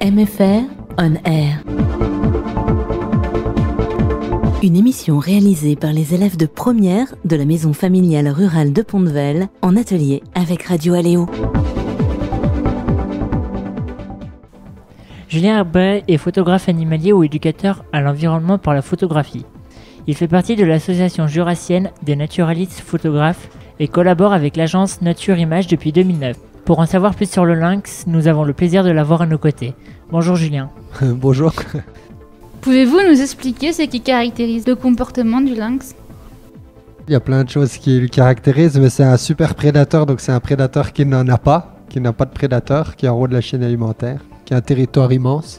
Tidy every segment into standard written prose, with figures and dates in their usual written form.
MFR On Air. Une émission réalisée par les élèves de première de la maison familiale rurale de Pont-de-Vel en atelier avec Radio Aléo. Julien Herbret est photographe animalier ou éducateur à l'environnement par la photographie. Il fait partie de l'association jurassienne des naturalistes photographes et collabore avec l'agence Nature Images depuis 2009. Pour en savoir plus sur le lynx, nous avons le plaisir de l'avoir à nos côtés. Bonjour Julien. Bonjour. Pouvez-vous nous expliquer ce qui caractérise le comportement du lynx ? Il y a plein de choses qui le caractérisent, mais c'est un super prédateur, donc c'est un prédateur qui n'en a pas, qui n'a pas de prédateur, qui est en haut de la chaîne alimentaire, qui a un territoire immense,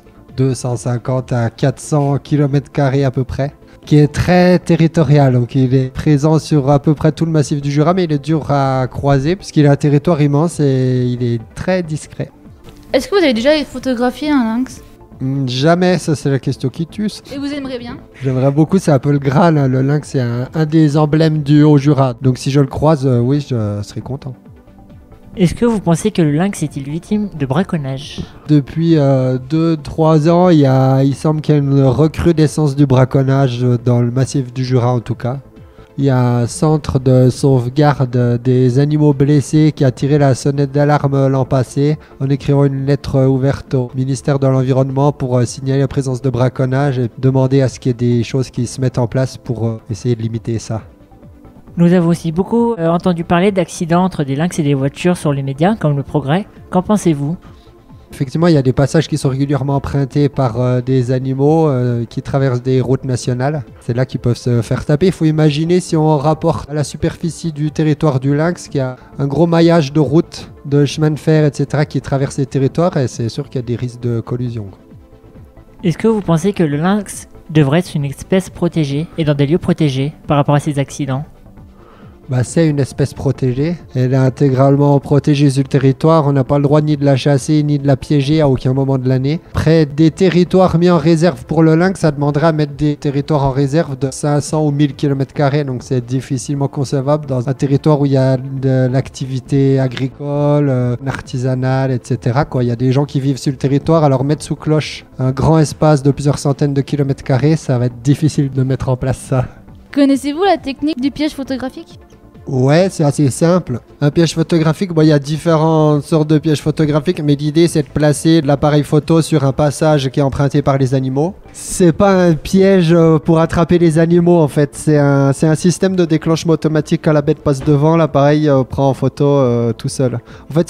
250 à 400 km² à peu près, qui est très territorial, donc il est présent sur à peu près tout le massif du Jura, mais il est dur à croiser puisqu'il a un territoire immense et il est très discret. Est-ce que vous avez déjà photographié un lynx ? Jamais, ça c'est la question qui tue. Et vous aimeriez bien ? J'aimerais beaucoup, c'est un peu le Graal, hein. Le lynx c'est un des emblèmes du Haut-Jura, donc si je le croise, oui, je serais content. Est-ce que vous pensez que le lynx est-il victime de braconnage ? Depuis 2-3 ans, il semble qu'il y a une recrudescence du braconnage dans le massif du Jura en tout cas. Il y a un centre de sauvegarde des animaux blessés qui a tiré la sonnette d'alarme l'an passé en écrivant une lettre ouverte au ministère de l'Environnement pour signaler la présence de braconnage et demander à ce qu'il y ait des choses qui se mettent en place pour essayer de limiter ça. Nous avons aussi beaucoup entendu parler d'accidents entre des lynx et des voitures sur les médias, comme Le Progrès. Qu'en pensez-vous ? Effectivement, il y a des passages qui sont régulièrement empruntés par des animaux qui traversent des routes nationales. C'est là qu'ils peuvent se faire taper. Il faut imaginer si on rapporte à la superficie du territoire du lynx qu'il y a un gros maillage de routes, de chemins de fer, etc. qui traversent les territoires et c'est sûr qu'il y a des risques de collusion. Est-ce que vous pensez que le lynx devrait être une espèce protégée et dans des lieux protégés par rapport à ces accidents ? C'est une espèce protégée. Elle est intégralement protégée sur le territoire. On n'a pas le droit ni de la chasser ni de la piéger à aucun moment de l'année. Après, des territoires mis en réserve pour le lynx, ça demanderait à mettre des territoires en réserve de 500 ou 1000 km². Donc c'est difficilement concevable dans un territoire où il y a de l'activité agricole, artisanale, etc. Il y a des gens qui vivent sur le territoire. Alors mettre sous cloche un grand espace de plusieurs centaines de kilomètres carrés, ça va être difficile de mettre en place ça. Connaissez-vous la technique du piège photographique ? Ouais, c'est assez simple. Un piège photographique, il y a différentes sortes de pièges photographiques, mais l'idée c'est de placer de l'appareil photo sur un passage qui est emprunté par les animaux. C'est pas un piège pour attraper les animaux en fait, c'est un système de déclenchement automatique. Quand la bête passe devant, l'appareil prend en photo tout seul. En fait,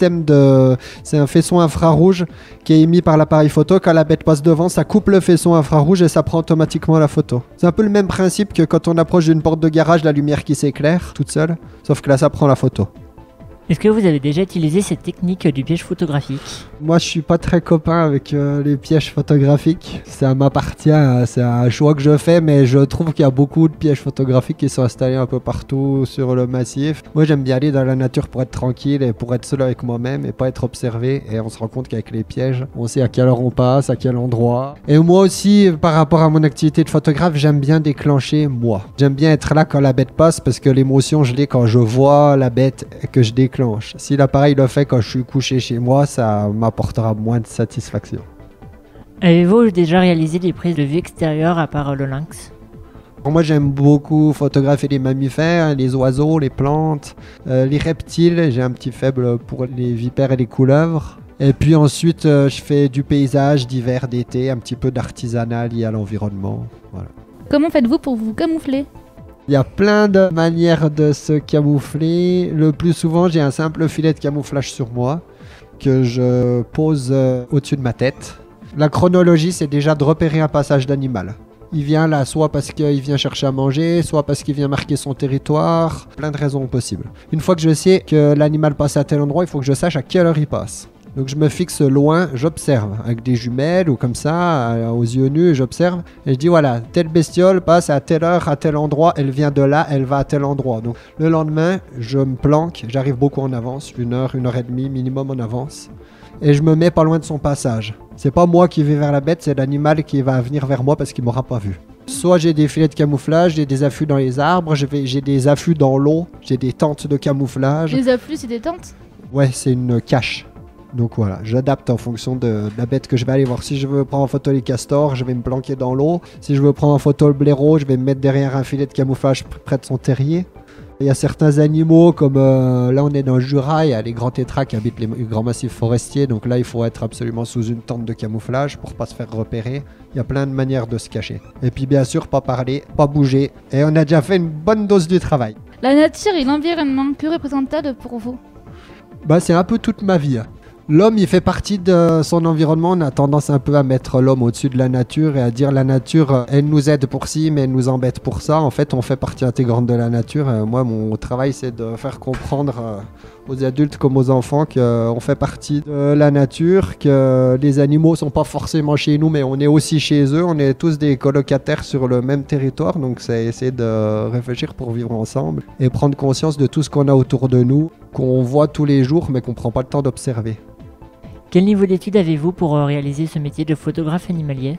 c'est un faisceau infrarouge qui est émis par l'appareil photo. Quand la bête passe devant, ça coupe le faisceau infrarouge et ça prend automatiquement la photo. C'est un peu le même principe que quand on approche d'une porte de garage, la lumière qui s'éclaire toute seule, sauf que là ça prend la photo. Est-ce que vous avez déjà utilisé cette technique du piège photographique ? Moi, je suis pas très copain avec les pièges photographiques. Ça m'appartient, c'est un choix que je fais, mais je trouve qu'il y a beaucoup de pièges photographiques qui sont installés un peu partout sur le massif. Moi, j'aime bien aller dans la nature pour être tranquille et pour être seul avec moi-même et pas être observé. Et on se rend compte qu'avec les pièges, on sait à quelle heure on passe, à quel endroit. Et moi aussi, par rapport à mon activité de photographe, j'aime bien déclencher moi. J'aime bien être là quand la bête passe parce que l'émotion, je l'ai quand je vois la bête et que je déclenche. Si l'appareil le fait quand je suis couché chez moi, ça m'apportera moins de satisfaction. Avez-vous déjà réalisé des prises de vue extérieures à part le lynx ? Moi, j'aime beaucoup photographier les mammifères, les oiseaux, les plantes, les reptiles. J'ai un petit faible pour les vipères et les couleuvres. Et puis ensuite, je fais du paysage d'hiver, d'été, un petit peu d'artisanat lié à l'environnement. Voilà. Comment faites-vous pour vous camoufler ? Il y a plein de manières de se camoufler. Le plus souvent, j'ai un simple filet de camouflage sur moi que je pose au-dessus de ma tête. La chronologie, c'est déjà de repérer un passage d'animal. Il vient là soit parce qu'il vient chercher à manger, soit parce qu'il vient marquer son territoire. Plein de raisons possibles. Une fois que je sais que l'animal passe à tel endroit, il faut que je sache à quelle heure il passe. Donc je me fixe loin, j'observe avec des jumelles ou comme ça, aux yeux nus, j'observe et je dis voilà, telle bestiole passe à telle heure, à tel endroit, elle vient de là, elle va à tel endroit. Donc le lendemain, je me planque, j'arrive beaucoup en avance, 1 heure et demie minimum en avance. Et je me mets pas loin de son passage. C'est pas moi qui vais vers la bête, c'est l'animal qui va venir vers moi parce qu'il m'aura pas vu. Soit j'ai des filets de camouflage, j'ai des affûts dans les arbres, j'ai des affûts dans l'eau, j'ai des tentes de camouflage. Les affûts, c'est des tentes ? Ouais, c'est une cache. Donc voilà, j'adapte en fonction de la bête que je vais aller voir. Si je veux prendre en photo les castors, je vais me planquer dans l'eau. Si je veux prendre en photo le blaireau, je vais me mettre derrière un filet de camouflage près de son terrier. Il y a certains animaux comme là on est dans le Jura, il y a les grands tétras qui habitent les grands massifs forestiers. Donc là il faut être absolument sous une tente de camouflage pour pas se faire repérer. Il y a plein de manières de se cacher. Et puis bien sûr pas parler, pas bouger. Et on a déjà fait une bonne dose du travail. La nature et l'environnement, que représente-t-elle pour vous? C'est un peu toute ma vie. L'homme, il fait partie de son environnement. On a tendance un peu à mettre l'homme au-dessus de la nature et à dire la nature, elle nous aide pour ci, mais elle nous embête pour ça. En fait, on fait partie intégrante de la nature. Moi, mon travail, c'est de faire comprendre aux adultes comme aux enfants qu'on fait partie de la nature, que les animaux sont pas forcément chez nous, mais on est aussi chez eux. On est tous des colocataires sur le même territoire. Donc, c'est essayer de réfléchir pour vivre ensemble et prendre conscience de tout ce qu'on a autour de nous, qu'on voit tous les jours, mais qu'on prend pas le temps d'observer. Quel niveau d'études avez-vous pour réaliser ce métier de photographe animalier?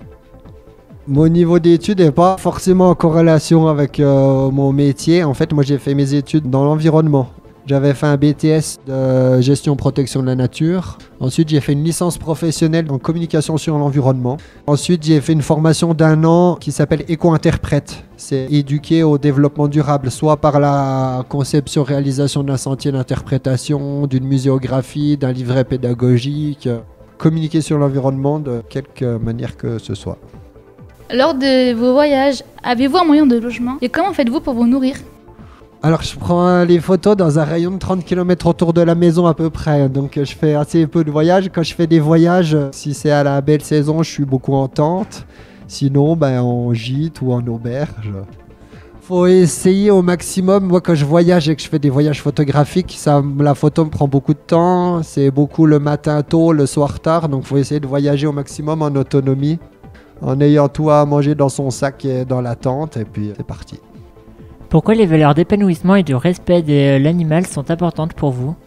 Mon niveau d'études n'est pas forcément en corrélation avec mon métier. En fait, moi j'ai fait mes études dans l'environnement. J'avais fait un BTS de gestion protection de la nature. Ensuite, j'ai fait une licence professionnelle en communication sur l'environnement. Ensuite, j'ai fait une formation d'1 an qui s'appelle éco-interprète. C'est éduquer au développement durable, soit par la conception-réalisation d'un sentier d'interprétation, d'une muséographie, d'un livret pédagogique. Communiquer sur l'environnement de quelque manière que ce soit. Lors de vos voyages, avez-vous un moyen de logement? Et comment faites-vous pour vous nourrir? Alors je prends les photos dans un rayon de 30 km autour de la maison à peu près, donc je fais assez peu de voyages. Quand je fais des voyages, si c'est à la belle saison, je suis beaucoup en tente, sinon en gîte ou en auberge. Faut essayer au maximum. Moi quand je voyage et que je fais des voyages photographiques, la photo me prend beaucoup de temps, c'est beaucoup le matin tôt, le soir tard, donc faut essayer de voyager au maximum en autonomie, en ayant tout à manger dans son sac et dans la tente, et puis c'est parti. Pourquoi les valeurs d'épanouissement et de respect de l'animal sont importantes pour vous?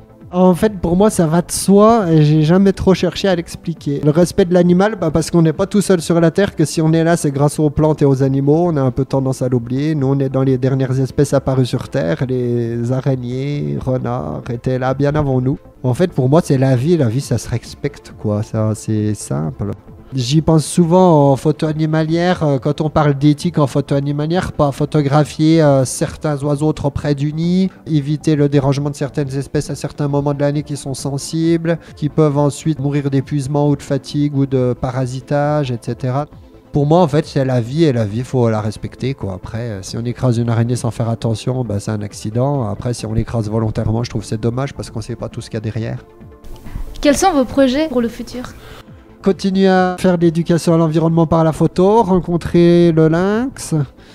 En fait, pour moi, ça va de soi et j'ai jamais trop cherché à l'expliquer. Le respect de l'animal, parce qu'on n'est pas tout seul sur la Terre, que si on est là, c'est grâce aux plantes et aux animaux. On a un peu tendance à l'oublier. Nous, on est dans les dernières espèces apparues sur Terre. Les araignées, renards étaient là bien avant nous. En fait, pour moi, c'est la vie. La vie, ça se respecte, quoi. Ça, c'est simple. J'y pense souvent en photo animalière, quand on parle d'éthique en photo animalière, pas photographier certains oiseaux trop près du nid, éviter le dérangement de certaines espèces à certains moments de l'année qui sont sensibles, qui peuvent ensuite mourir d'épuisement ou de fatigue ou de parasitage, etc. Pour moi, en fait, c'est la vie et la vie, il faut la respecter, quoi. Après, si on écrase une araignée sans faire attention, c'est un accident. Après, si on l'écrase volontairement, je trouve que c'est dommage parce qu'on ne sait pas tout ce qu'il y a derrière. Quels sont vos projets pour le futur? Continuer à faire de l'éducation à l'environnement par la photo, rencontrer le lynx,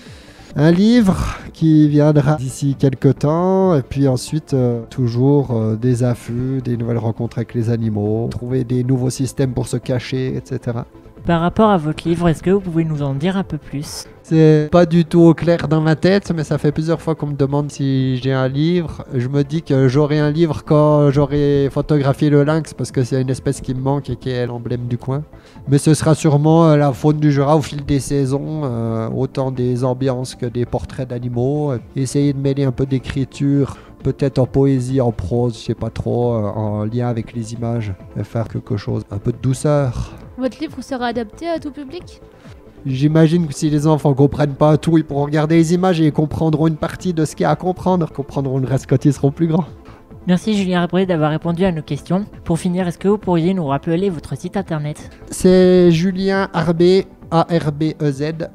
un livre qui viendra d'ici quelques temps, et puis ensuite toujours des affûts, des nouvelles rencontres avec les animaux, trouver des nouveaux systèmes pour se cacher, etc. Par rapport à votre livre, est-ce que vous pouvez nous en dire un peu plus? C'est pas du tout au clair dans ma tête, mais ça fait plusieurs fois qu'on me demande si j'ai un livre. Je me dis que j'aurai un livre quand j'aurai photographié le lynx, parce que c'est une espèce qui me manque et qui est l'emblème du coin. Mais ce sera sûrement la faune du Jura au fil des saisons, autant des ambiances que des portraits d'animaux. Essayer de mêler un peu d'écriture, peut-être en poésie, en prose, je sais pas trop, en lien avec les images, et faire quelque chose, un peu de douceur. Votre livre sera adapté à tout public? J'imagine que si les enfants ne comprennent pas tout, ils pourront regarder les images et ils comprendront une partie de ce qu'il y a à comprendre, comprendront le reste quand ils seront plus grands. Merci Julien Arbré d'avoir répondu à nos questions. Pour finir, est-ce que vous pourriez nous rappeler votre site internet? C'est julienarbez, arbez.fr.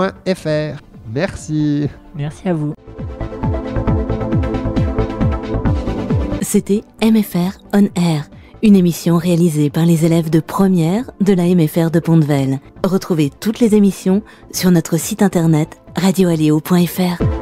Merci. Merci à vous. C'était MFR On Air, une émission réalisée par les élèves de première de la MFR de Pont-de-Vel. Retrouvez toutes les émissions sur notre site internet radioaléo.fr.